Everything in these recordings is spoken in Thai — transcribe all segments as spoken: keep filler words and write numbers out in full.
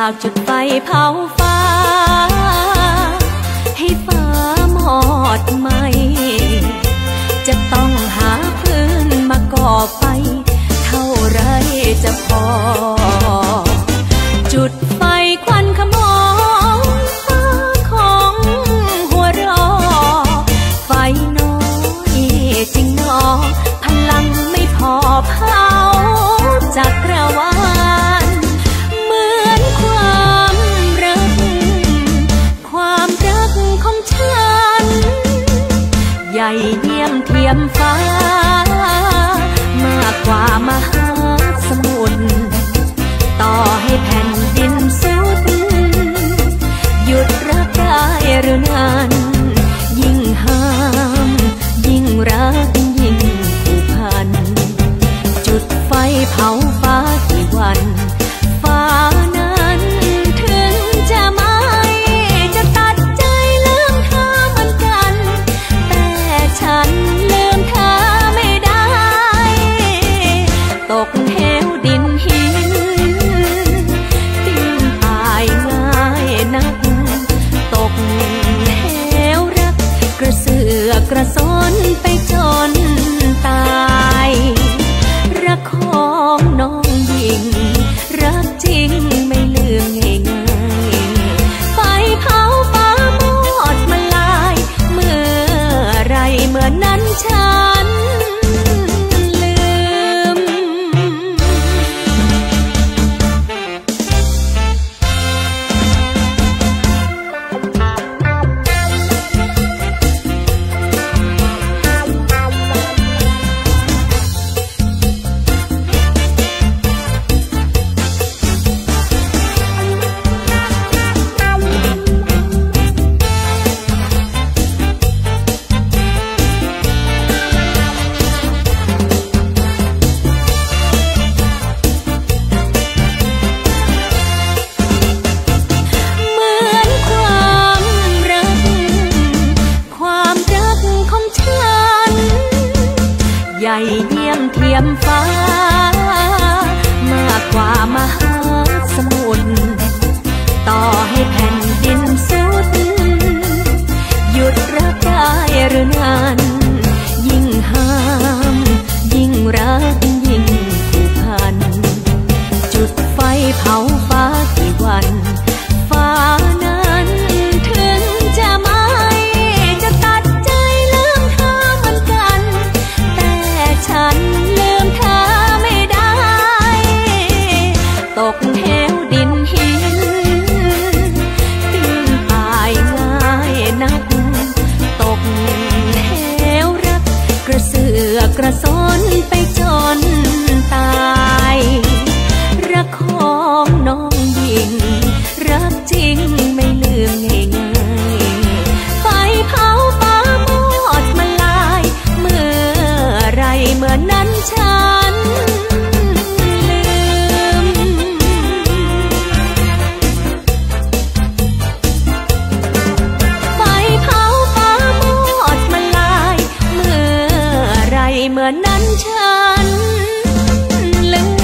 ากจุดไฟเผาฟ้าให้ฟ้ามอดไหมจะต้องหาพื้นมาก่อไฟเท่าไรจะพอจุดไฟควันขโมงฟ้าของหัวรอไฟน้อยจริงหนอพลังไม่พอเผาจักรวาลเหมือนความรักความรักของฉันใหญ่เยี่ยมเทียมฟ้ามากกว่ามหาสมุทรต่อให้แผ่นดินสุดหยุดรักได้หรือนานยิ่งห้ามยิ่งรักยิ่งผูกพันจุดไฟเผาฟ้ากี่วันฟ้านั้นถึงจะไม่จะตัดใจลืมเธอเหมือนกันแต่ฉันลืมเธอไม่ได้ตกเหวดินหินดิ้นตายง่ายนักตกเหวรักกระเสือกกระสนไปจนตายรักของน้องยิ่งรักจริงไม่ลืมง่ายๆไฟเผาฟ้ามอดมาลายเมื่อไรเมื่อนั้นฉันลืมใหญ่เยี่ยมเทียมฟ้ามากกว่ามหาสมุทรต่อให้แผ่นดินสุดหยุดรักได้หรือนานยิ่งห้ามยิ่งรักยิ่งผูกพันจุดไฟเผาฟ้ากี่วันฟ้านั้นถึงจะไม่จะตัดใจลืมเธอเหมือนกันแต่ฉันลืมเธอไม่ได้ตกเหวดินหินดิ้นตายง่ายนักตกเหวรักกระเสือกกระสนไปจนตายรักของน้องยิ่งรักจริงไม่ลืมง่ายๆไฟเผาฟ้ามอดมาลายเมื่อไรเมื่อนั้นฉันลืมไฟเผาฟ้ามอดมาลายเมื่อไรเมื่อนั้นฉันลืม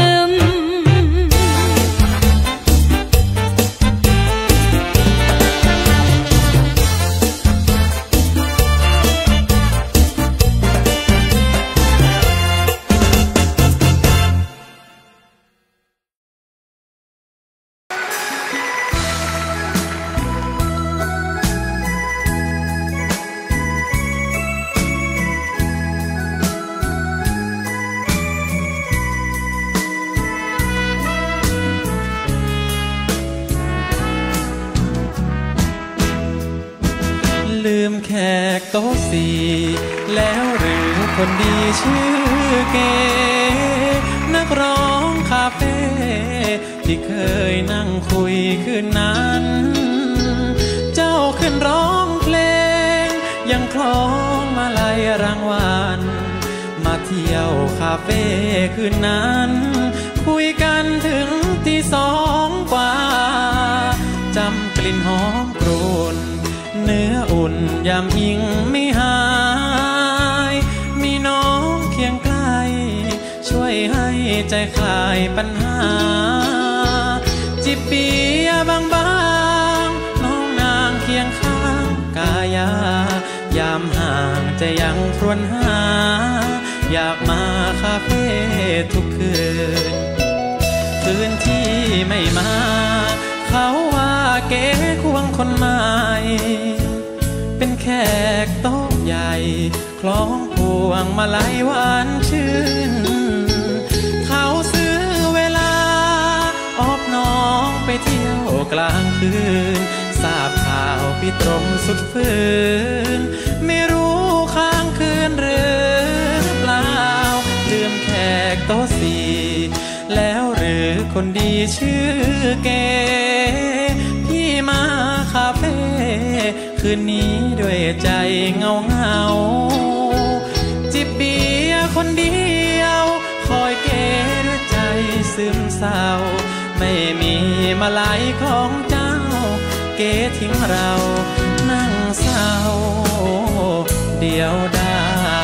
ลืมแขกโต๊ะสี่แล้วหรือคนดีชื่อเก๋นักร้องคาเฟ่ที่เคยนั่งคุยคืนนั้นเจ้าขึ้นร้องเพลงยังคล้องมาลัยรางวัลมาเที่ยวคาเฟ่คืนนั้นคุยกันถึงตีสองกว่าจำกลิ่นหอมกรุ่นเนื้ออุ่นยามอิงไม่หายมีน้องเคียงใกล้ช่วยให้ใจคลายปัญหา จจิบเบียร์บางๆน้องนางเคียงข้างกายายามห่างจะยังครวญหาอยากมาคาเฟ่ทุกคืนคืนที่ไม่มาเขาว่าเก๋ควงคนใหม่เป็นแขกโต๊ะใหญ่คล้องพวงมาลัยหวานชื่นเขาซื้อเวลาออบน้องไปเที่ยวกลางคืนทราบข่าวพี่ตรงสุดฝืนไม่รู้ค้างคืนหรือเปล่าลืมแขกโต๊ะสี่แล้วหรือคนดีชื่อเก๋พี่มาคาเฟ่คืนนี้ด้วยใจเงาเงาจิบเบียร์คนเดียวคอยเก๋ด้วยใจซึมเศร้าไม่มีมาลัยของเจ้าเก๋ทิ้งเรานั่งเศร้าเดียวดาย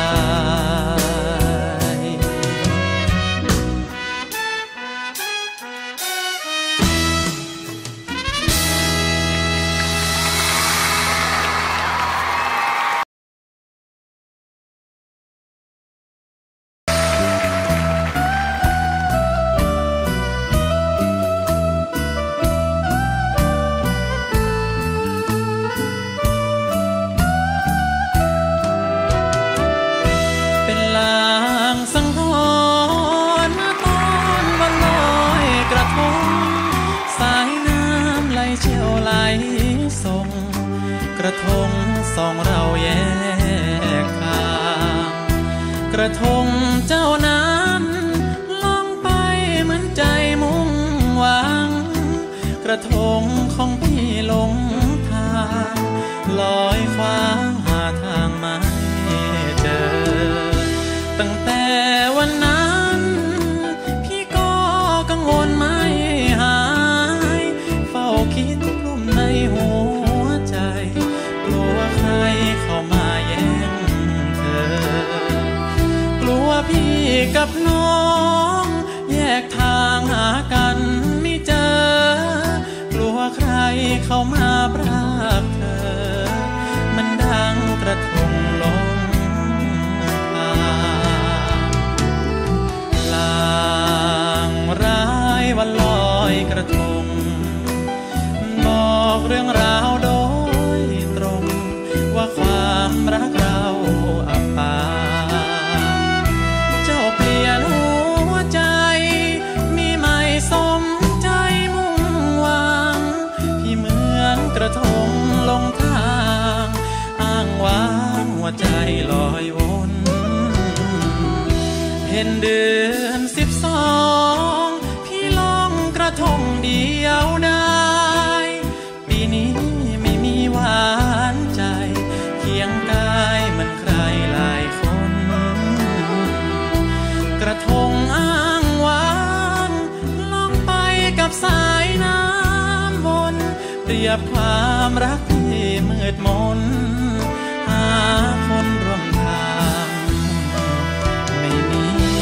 กระทงสองเราแยกทางกระทงเจ้านั้นล่องไปเหมือนใจมุ่งหวังกระทงของพี่หลงทางลอยคว้างหาทางไม่เจอตั้งแต่วันนั้นพี่ก็กังวลไม่หายเฝ้าคิดกลุ่มในหัวใจกลัวใครเข้ามาแย่งเธอกลัวพี่กับน้องแยกทางหากันไม่เจอกลัวใครเข้ามาพรากเธอมันดังกระทงลงทางลางร้ายวันลอยกระทงบอกเรื่องราวโดยตรงว่าความรักเราอับปางเจ้าเปลี่ยนหัวใจมีไม่สมใจมุ่งหวังพี่เหมือนกระทงลงทางอ้างว้างหัวใจลอยวนเห็นเดือนสิบสองพี่ลองกระทงเดียวได้ปีนี้ไม่มีหวานใจเคียงกายเหมือนใครหลายคนกระทงอ้างว้างล่องไปกับสายน้ำวนเปรียบความรักที่มืดมนหาคนร่วมทางไม่มี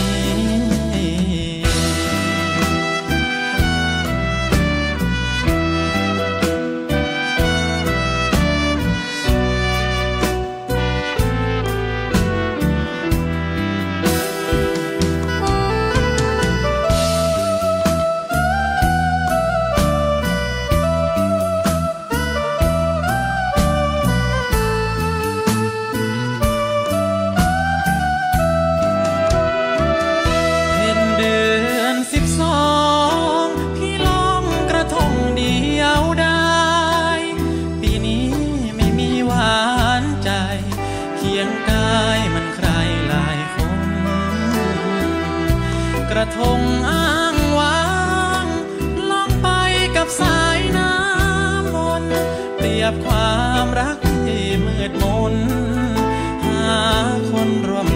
กระทงอ้างว้างล่องไปกับสายน้ำวนเปรียบความรักที่มืดมนหาคนร่วม